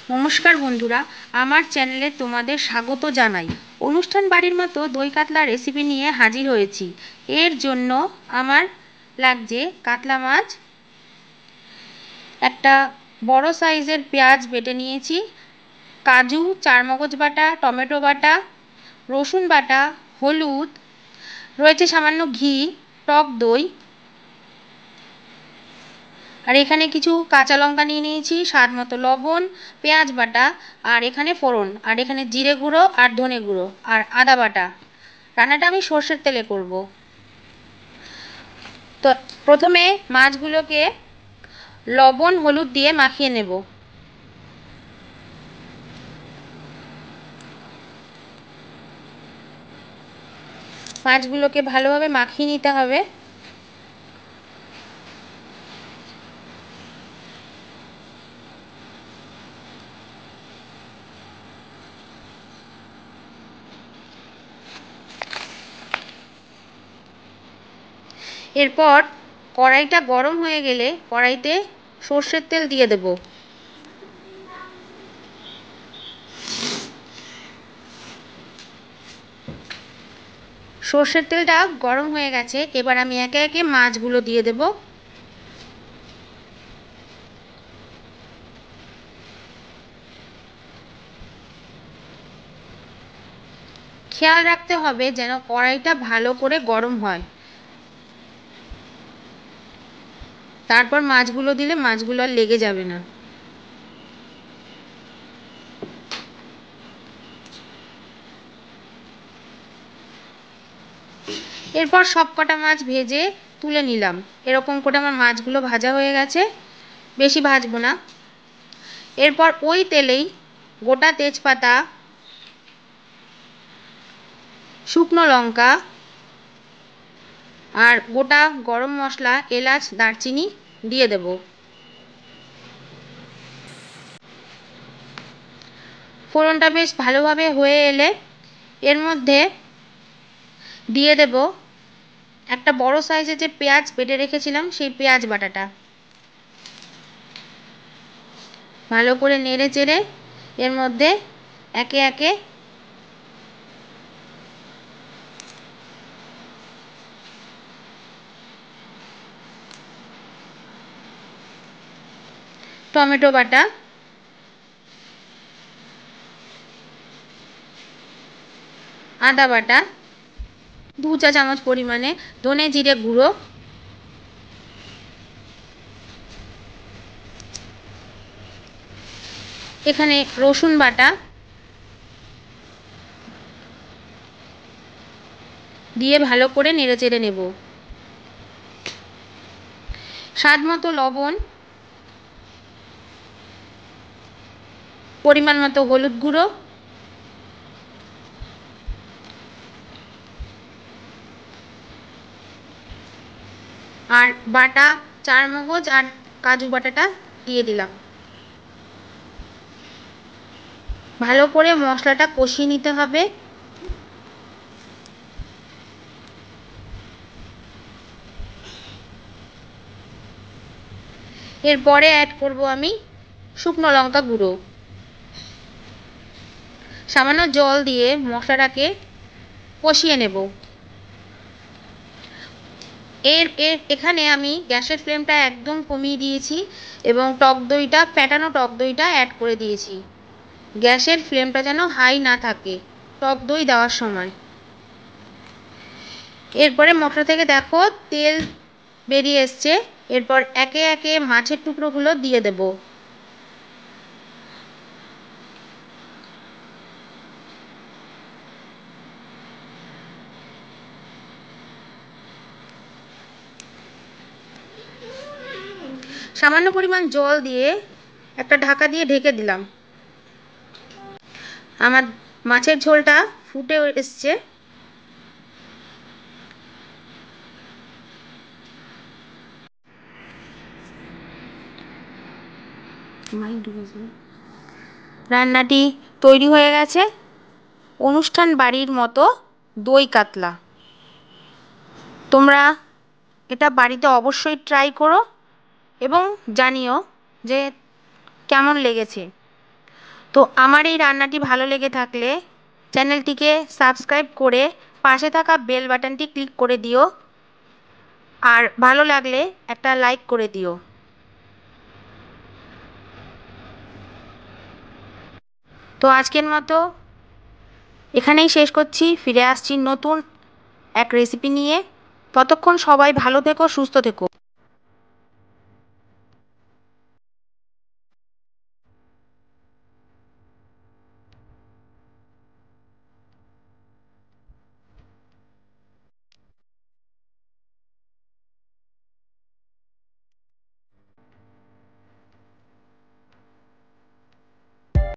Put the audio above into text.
নমস্কার বন্ধুরা, আমার চ্যানেলে তোমাদের স্বাগত জানাই। অনুষ্ঠান বাড়ির মতো দই কাতলা রেসিপি নিয়ে হাজির হয়েছি। এর জন্য আমার লাগছে কাতলা মাছ, একটা বড় সাইজের পেঁয়াজ বেটে নিয়েছি, কাজু, চারমগজ বাটা, টমেটো বাটা, রসুন বাটা, হলুদ, রয়েছে সামান্য ঘি, টক দই, আর এখানে কিছু কাঁচা লঙ্কা নিয়ে নিয়েছি, স্বাদ মতো লবণ, পেঁয়াজ বাটা, আর এখানে ফোড়ন, আর এখানে জিরে গুঁড়ো আর ধনে গুঁড়ো আর আদা বাটা। রান্নাটা আমি সর্ষের তেলে করব। তো প্রথমে মাছগুলোকে লবণ হলুদ দিয়ে মাখিয়ে নেব। মাছগুলোকে ভালোভাবে মাখিয়ে নিতে হবে। এরপর কড়াইটা গরম হয়ে গেলে কড়াইতে সর্ষের তেল দিয়ে দেব। সর্ষের তেলটা গরম হয়ে গেছে, এবার আমি একে একে মাছগুলো দিয়ে দেব। খেয়াল রাখতে হবে যেন কড়াইটা ভালো করে গরম হয়। তারপর মাছগুলো দিলে মাছগুলো আর লেগে যাবে না। এরপর সব কটা মাছ ভেজে তুলে নিলাম। এরকম করে আমার মাছগুলো ভাজা হয়ে গেছে, বেশি ভাজবো না। এরপর ওই তেলেই গোটা তেজপাতা, শুকনো লঙ্কা আর গোটা গরম মশলা, এলাচ, দারচিনি দিয়ে দেব। ফোড়নটা বেশ ভালোভাবে হয়ে এলে এর মধ্যে দিয়ে দেব একটা বড় সাইজের যে পেঁয়াজ বেটে রেখেছিলাম সেই পেঁয়াজ বাটাটা। ভালো করে নেড়ে চেড়ে এর মধ্যে একে একে টমেটো বাটা, আদা বাটা, 2 চা চামচ পরিমাণে ধনে জিরে গুঁড়ো, এখানে রসুন বাটা দিয়ে ভালো করে নেড়ে চেড়ে নেব। স্বাদ মতো লবণ, পরিমাণ মতো হলুদ গুঁড়ো, আর বাটা চারমগজ আর কাজু বাটাটা দিয়ে দিলাম। ভালো করে মশলাটা কষিয়ে নিতে হবে। এরপরে অ্যাড করব আমি শুকনো লঙ্কা গুঁড়ো। সামান্য জল দিয়ে মশলাটাকে কষিয়ে নেব। এখানে আমি গ্যাসের ফ্লেমটা একদম কমিয়ে দিয়েছি এবং টক দইটা, ফ্যাটানো টক দইটা অ্যাড করে দিয়েছি। গ্যাসের ফ্লেমটা যেন হাই না থাকে টক দই দেওয়ার সময়। এরপরে মশলা থেকে দেখো তেল বেরিয়ে এসছে। এরপর একে একে মাছের টুকরোগুলো দিয়ে দেব। সামান্য পরিমাণ জল দিয়ে একটা ঢাকা দিয়ে ঢেকে দিলাম। আমার মাছের ঝোলটা ফুটে এসছে। রান্নাটি তৈরি হয়ে গেছে, অনুষ্ঠান বাড়ির মতো দই কাতলা। তোমরা এটা বাড়িতে অবশ্যই ট্রাই করো এবং জানিও যে কেমন লেগেছে। তো আমার এই রান্নাটি ভালো লেগে থাকলে চ্যানেলটিকে সাবস্ক্রাইব করে পাশে থাকা বেল বাটনটি ক্লিক করে দিও, আর ভালো লাগলে একটা লাইক করে দিও। তো আজকের মতো এখানেই শেষ করছি, ফিরে আসছি নতুন এক রেসিপি নিয়ে। ততক্ষণ সবাই ভালো থেকো, সুস্থ থেকো।